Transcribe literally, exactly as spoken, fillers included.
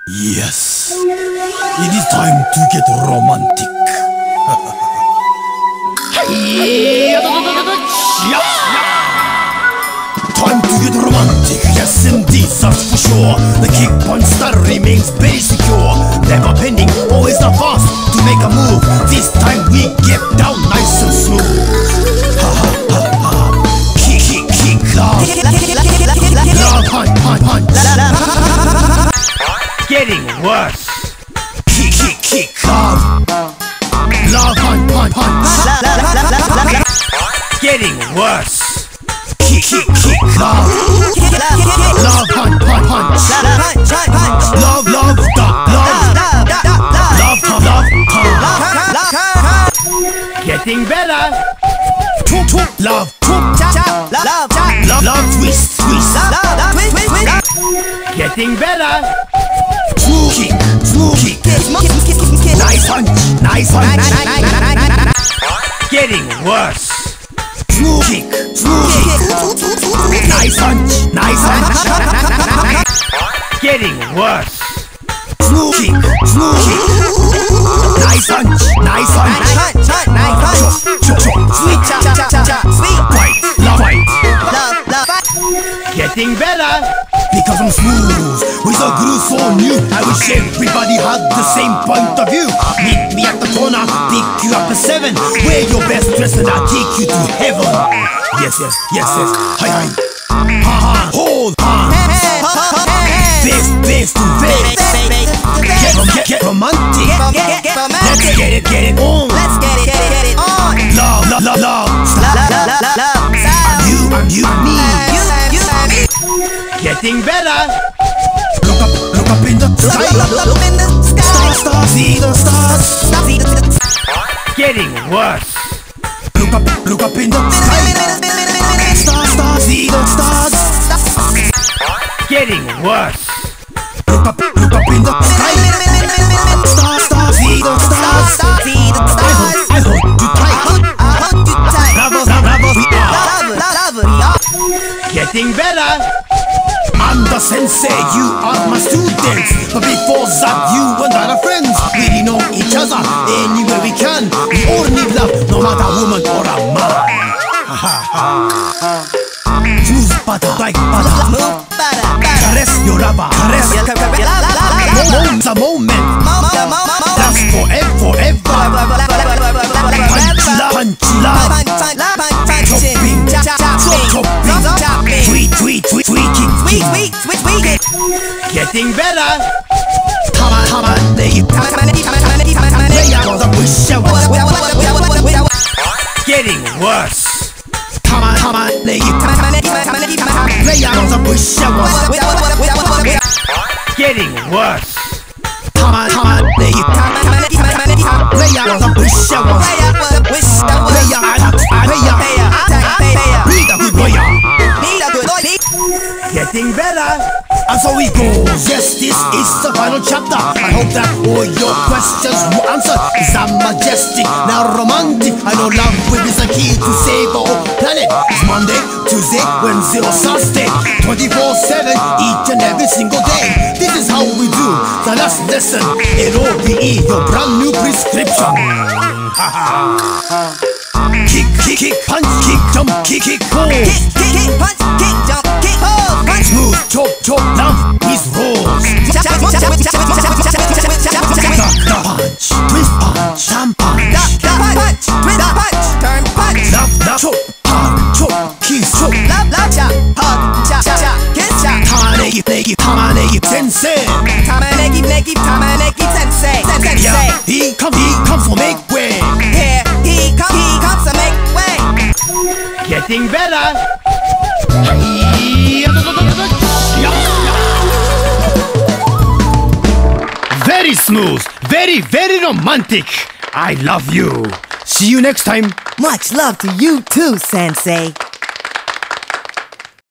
Yes, it is time to get romantic. Time to get romantic, yes indeed, that's for sure. The kick punch style remains very secure. Never bending, always the fast to make a move. This time we get down nice and smooth. Ha ha ha ha. Kick, kick, kick, love. Love, punch, punch, punch. Getting worse. Kick, kick, kick, love. Love, punch, punch, punch. Getting worse. Kick, kick, kick, love. Love, punch, punch, punch. Love, love, stop, love. Love, love, love. Getting better. Toop, toop, love, toop, love, love, love, twist, twist. Getting better. Smooth kick, smooth kick. Nice punch, nice punch. Getting worse. Smooth kick, smooth kick. Nice punch, nice punch. Getting worse. Smooth kick, smooth kick. Nice punch, nice punch. Chop, chop, sweet chop, chop, chop, sweet fight, love fight. Getting better. Because I'm smooth with a groove so new. I wish everybody had the same point of view. Meet me at the corner, pick you up at seven. Wear your best dress and I'll take you to heaven. Yes, yes, yes, yes. Hi, hi. Ha ha. Hold hands. Face, face to face. Get, get, get romantic. Let's get it, get it on. Let's get it, get it, get it on. Love, love, love, love. Love, love, love. You and you and me. You, you and me. Getting better. Look up, look up in the sky. Look, look, look in the sky. Stars, stars, see the stars. Stars, see the stars. Getting worse. Look up, look up in the sky. Stars, stars, see the stars. Getting worse. Look up, look up in the sky. Stars, stars, see the stars. Stars, see the stars. I hold you tight. I hold you tight. Lovers, lovers, we are. Love, love, love, we are. Getting better. I'm the sensei, you are my students. But before that, you and I are friends. We know each other anywhere we can. We all need love, no matter woman or a man. Smooth butter, like butter. Move butter, butter. Caress your lover, caress. Moment, the moment. Last forever, forever. Punch, love, punch, love. Chopping, chopping. Sweet, sweet, sweet, sweet, Sweet, sweet, sweet, sweet. Getting better. Tama, tama, lady. Leia was a wish I was. Getting worse. Tama, tama, lady. Leia was a wish I was. Getting worse. Tama, tama, lady. Leia was a wish I was. Leia, Leia, need a good lawyer. Getting better. And so we go. Yes, this is the final chapter. I hope that all your questions were answered. Is that majestic, now romantic? I know love will be the key to save our planet. It's Monday, Tuesday, Wednesday or Thursday, twenty-four seven, each and every single day. This is how we do the last lesson. L O V E, your brand new prescription. Kick, kick, kick, punch, kick, jump, kick, kick, hold. Kick, kick, kick, punch, kick, jump, kick, hold. Punch, smooth, chop, chop, love is rolls. Duck, duck, punch, twist, punch, jump, punch. Duck, duck, punch, twist, punch, turn, punch. Love, love, chop, hug, chop, kiss, chop. Love, love, chop, hug, chop, chop, kiss, chop. Tamanegi, negi, tamanegi, sensei. Tamanegi, negi, tamanegi, sensei, sensei. Yeah, he comes, he comes for make way. Here he comes, he comes to make way. Getting better. Very smooth, very, very romantic. I love you. See you next time. Much love to you too, Sensei.